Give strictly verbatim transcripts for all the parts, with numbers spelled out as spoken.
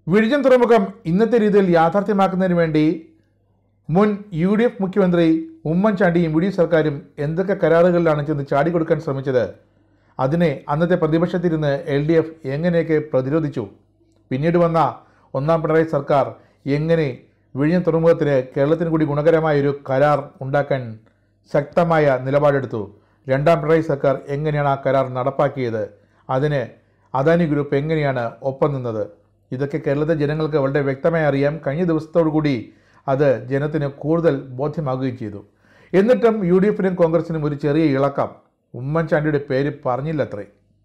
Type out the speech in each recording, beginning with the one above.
വിഴിഞ്ഞം തുറമുഖം ഇന്നത്തെ രീതിയിൽ യാഥാർത്ഥ്യമാക്കുന്നതിന് വേണ്ടി മുൻ യു ഡി എഫ് മുഖ്യമന്ത്രി ഉമ്മൻചാണ്ടിയും യു ഡി എഫ് സർക്കാരും എന്തൊക്കെ കരാറുകളിലാണ് ചെന്ന് ചാടിക്കൊടുക്കാൻ ശ്രമിച്ചത്, അതിനെ അന്നത്തെ പ്രതിപക്ഷത്തിരുന്ന് എൽ ഡി എഫ് എങ്ങനെയൊക്കെ പ്രതിരോധിച്ചു, പിന്നീട് വന്ന ഒന്നാം പിണറായി സർക്കാർ എങ്ങനെ വിഴിഞ്ഞം തുറമുഖത്തിന് കേരളത്തിന് കൂടി ഗുണകരമായൊരു കരാർ ഉണ്ടാക്കാൻ ശക്തമായ നിലപാടെടുത്തു, രണ്ടാം പിണറായി സർക്കാർ എങ്ങനെയാണ് ആ കരാർ നടപ്പാക്കിയത്, അതിന് അദാനി ഗ്രൂപ്പ് എങ്ങനെയാണ് ഒപ്പം നിന്നത്, ഇതൊക്കെ കേരളത്തിലെ ജനങ്ങൾക്ക് വളരെ വ്യക്തമായി അറിയാം. കഴിഞ്ഞ ദിവസത്തോടു കൂടി അത് ജനത്തിന് കൂടുതൽ ബോധ്യമാകുകയും ചെയ്തു. എന്നിട്ടും യു ഡി എഫിനും കോൺഗ്രസിനും ഒരു ചെറിയ ഇളക്കം, ഉമ്മൻചാണ്ടിയുടെ പേര് പറഞ്ഞില്ലത്രേ.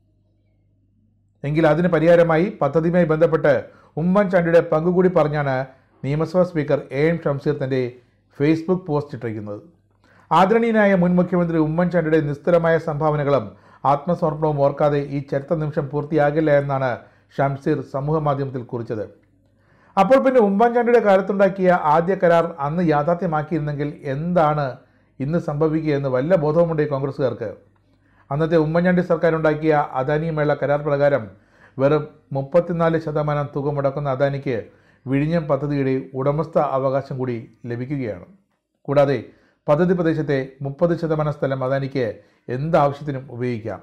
എങ്കിൽ അതിന് പരിഹാരമായി പദ്ധതിയുമായി ബന്ധപ്പെട്ട് ഉമ്മൻചാണ്ടിയുടെ പങ്കുകൂടി പറഞ്ഞാണ് നിയമസഭാ സ്പീക്കർ എ എം ഷംസീർ തൻ്റെ ഫേസ്ബുക്ക് പോസ്റ്റ് ഇട്ടിരിക്കുന്നത്. ആദരണീയനായ മുൻ മുഖ്യമന്ത്രി ഉമ്മൻചാണ്ടിയുടെ നിസ്തുലമായ സംഭാവനകളും ആത്മസമർപ്പണവും ഓർക്കാതെ ഈ ചരിത്ര നിമിഷം പൂർത്തിയാകില്ല എന്നാണ് ഷംസീർ സമൂഹ മാധ്യമത്തിൽ കുറിച്ചത്. അപ്പോൾ പിന്നെ ഉമ്മൻചാണ്ടിയുടെ കാലത്തുണ്ടാക്കിയ ആദ്യ കരാർ അന്ന് യാഥാർത്ഥ്യമാക്കിയിരുന്നെങ്കിൽ എന്താണ് ഇന്ന് സംഭവിക്കുക എന്ന് വല്ല ബോധവുമുണ്ട് ഈ കോൺഗ്രസ്സുകാർക്ക്. അന്നത്തെ ഉമ്മൻചാണ്ടി സർക്കാർ ഉണ്ടാക്കിയ അദാനിയുമായുള്ള കരാർ പ്രകാരം വെറും മുപ്പത്തിനാല് ശതമാനം തുക മുടക്കുന്ന അദാനിക്ക് വിഴിഞ്ഞം പദ്ധതിയുടെ ഉടമസ്ഥ അവകാശം കൂടി ലഭിക്കുകയാണ്. കൂടാതെ പദ്ധതി പ്രദേശത്തെ മുപ്പത് ശതമാനം സ്ഥലം അദാനിക്ക് എന്താവശ്യത്തിനും ഉപയോഗിക്കാം,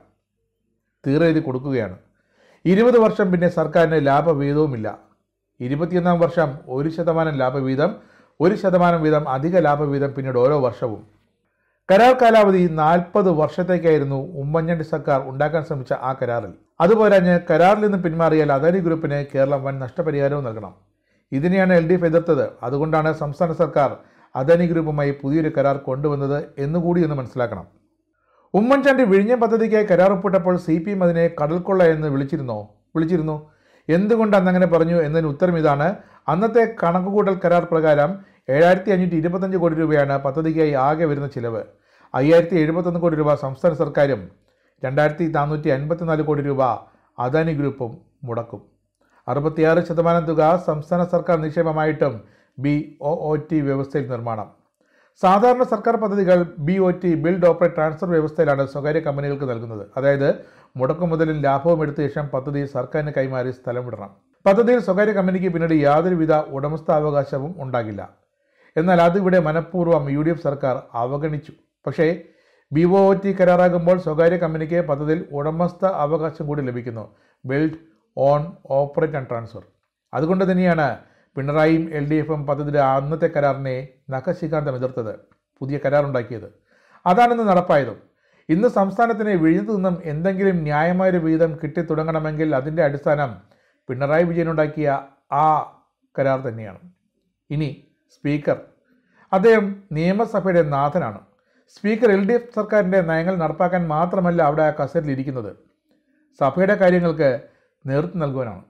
തീരെഴുതി കൊടുക്കുകയാണ്. ഇരുപത് വർഷം പിന്നെ സർക്കാരിന് ലാഭവിഹിതവുമില്ല. ഇരുപത്തിയൊന്നാം വർഷം ഒരു ശതമാനം ലാഭവീതം, ഒരു ശതമാനം വീതം അധിക ലാഭവീതം പിന്നീട് ഓരോ വർഷവും. കരാർ കാലാവധി നാൽപ്പത് വർഷത്തേക്കായിരുന്നു ഉമ്മൻചാണ്ടി സർക്കാർ ഉണ്ടാക്കാൻ ശ്രമിച്ച ആ കരാറിൽ. അതുപോരാഞ്ഞ് കരാറിൽ നിന്ന് പിന്മാറിയാൽ അദാനി ഗ്രൂപ്പിന് കേരളം വൻ നഷ്ടപരിഹാരവും നൽകണം. ഇതിനെയാണ് എൽ ഡി എഫ് എതിർത്തത്. അതുകൊണ്ടാണ് സംസ്ഥാന സർക്കാർ അദാനി ഗ്രൂപ്പുമായി പുതിയൊരു കരാർ കൊണ്ടുവന്നത് എന്നുകൂടി ഒന്ന് മനസ്സിലാക്കണം. ഉമ്മൻചാണ്ടി വിഴിഞ്ഞം പദ്ധതിക്കായി കരാർ ഒപ്പിട്ടപ്പോൾ സി പി എം അതിനെ കടൽക്കൊള്ള എന്ന് വിളിച്ചിരുന്നോ വിളിച്ചിരുന്നു എന്തുകൊണ്ട് അന്നങ്ങനെ പറഞ്ഞു എന്നതിന് ഉത്തരം ഇതാണ്. അന്നത്തെ കണക്കുകൂട്ടൽ കരാർ പ്രകാരം ഏഴായിരത്തി അഞ്ഞൂറ്റി ഇരുപത്തഞ്ച് കോടി രൂപയാണ് പദ്ധതിക്കായി ആകെ വരുന്ന ചിലവ്. അയ്യായിരത്തി എഴുപത്തൊന്ന് കോടി രൂപ സംസ്ഥാന സർക്കാരും രണ്ടായിരത്തി നാനൂറ്റി അൻപത്തിനാല് കോടി രൂപ അദാനി ഗ്രൂപ്പും മുടക്കും. അറുപത്തിയാറ് ശതമാനം തുക സംസ്ഥാന സർക്കാർ നിക്ഷേപമായിട്ടും ബി ഒ ഒ ടി വ്യവസ്ഥയിൽ നിർമ്മാണം. സാധാരണ സർക്കാർ പദ്ധതികൾ B O T build operate transfer വ്യവസ്ഥയിലാണ് സ്വകാര്യ കമ്പനികൾക്ക് നൽകുന്നത്. അതായത് മുടക്കു മുതലും ലാഭവും എടുത്ത ശേഷം പദ്ധതി സർക്കാരിന് കൈമാറി സ്ഥലം വിടണം. പദ്ധതിയിൽ സ്വകാര്യ കമ്പനിക്ക് പിന്നീട് യാതൊരുവിധ ഉടമസ്ഥാവകാശവും ഉണ്ടാകില്ല. എന്നാൽ അതിവിടെ മനഃപൂർവ്വം യു ഡി എഫ് സർക്കാർ അവഗണിച്ചു. പക്ഷേ ബി ഒ ടി കരാറാകുമ്പോൾ സ്വകാര്യ കമ്പനിക്ക് പദ്ധതിയിൽ ഉടമസ്ഥ അവകാശം കൂടി ലഭിക്കുന്നു. Build own operate and transfer. അതുകൊണ്ട് തന്നെയാണ് പിണറായിയും എൽ ഡി എഫും പദ്ധതിയുടെ അന്നത്തെ കരാറിനെ നഖശിഖാന്തം എതിർത്തത്, പുതിയ കരാറുണ്ടാക്കിയത്. അതാണിന്ന് നടപ്പായതും. ഇന്ന് സംസ്ഥാനത്തിന് വിഴിഞ്ഞത്തു നിന്നും എന്തെങ്കിലും ന്യായമായൊരു വിഹിതം കിട്ടി തുടങ്ങണമെങ്കിൽ അതിൻ്റെ അടിസ്ഥാനം പിണറായി വിജയനുണ്ടാക്കിയ ആ കരാർ തന്നെയാണ്. ഇനി സ്പീക്കർ, അദ്ദേഹം നിയമസഭയുടെ നാഥനാണ്. സ്പീക്കർ എൽ ഡി എഫ് സർക്കാരിൻ്റെ നയങ്ങൾ നടപ്പാക്കാൻ മാത്രമല്ല അവിടെ ആ കസേരയിൽ ഇരിക്കുന്നത്, സഭയുടെ കാര്യങ്ങൾക്ക് നേതൃത്വം നൽകുവാനാണ്.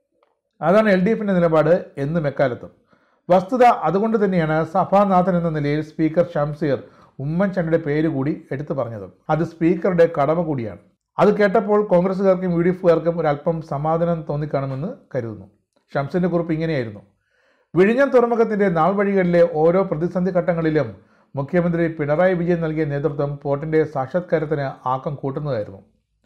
അതാണ് എൽ ഡി എഫിൻ്റെ നിലപാട് എന്നും എക്കാലത്തും. വസ്തുത അതുകൊണ്ട് തന്നെയാണ് സഭാനാഥൻ എന്ന നിലയിൽ സ്പീക്കർ ഷംസീർ ഉമ്മൻചാണ്ടിയുടെ പേര് കൂടി എടുത്തു പറഞ്ഞത്. അത് സ്പീക്കറുടെ കടമ കൂടിയാണ്. അത് കേട്ടപ്പോൾ കോൺഗ്രസ്സുകാർക്കും യു ഡി എഫുകാർക്കും ഒരല്പം സമാധാനം തോന്നിക്കാണുമെന്ന് കരുതുന്നു. ഷംസീറിൻ്റെ കുറിപ്പ് ഇങ്ങനെയായിരുന്നു: വിഴിഞ്ഞം തുറമുഖത്തിൻ്റെ നാൾ വഴികളിലെ ഓരോ പ്രതിസന്ധി ഘട്ടങ്ങളിലും മുഖ്യമന്ത്രി പിണറായി വിജയൻ നൽകിയ നേതൃത്വം പോർട്ടിൻ്റെ സാക്ഷാത്കാരത്തിന് ആക്കം കൂട്ടുന്നതായിരുന്നു.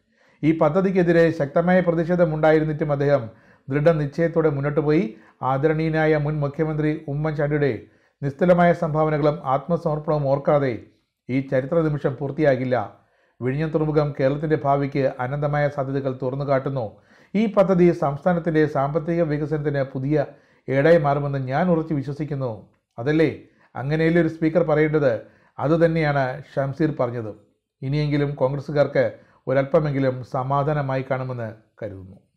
ഈ പദ്ധതിക്കെതിരെ ശക്തമായ പ്രതിഷേധമുണ്ടായിരുന്നിട്ടും അദ്ദേഹം ദൃഢനിശ്ചയത്തോടെ മുന്നോട്ട് പോയി. ആദരണീയനായ മുൻ മുഖ്യമന്ത്രി ഉമ്മൻചാണ്ടിയുടെ നിസ്തുലമായ സംഭാവനകളും ആത്മസമർപ്പണവും ഓർക്കാതെ ഈ ചരിത്ര നിമിഷം പൂർത്തിയാകില്ല. വിഴിഞ്ഞം തുറമുഖം കേരളത്തിൻ്റെ ഭാവിക്ക് അനന്തമായ സാധ്യതകൾ തുറന്നു കാട്ടുന്നു. ഈ പദ്ധതി സംസ്ഥാനത്തിൻ്റെ സാമ്പത്തിക വികസനത്തിന് പുതിയ ഏടായി മാറുമെന്ന് ഞാൻ ഉറച്ചു വിശ്വസിക്കുന്നു. അതല്ലേ അങ്ങനെയല്ലേ ഒരു സ്പീക്കർ പറയേണ്ടത്? അതുതന്നെയാണ് ഷംസീർ പറഞ്ഞത്. ഇനിയെങ്കിലും കോൺഗ്രസ്സുകാർക്ക് ഒരല്പമെങ്കിലും സമാധാനമായി കാണുമെന്ന് കരുതുന്നു.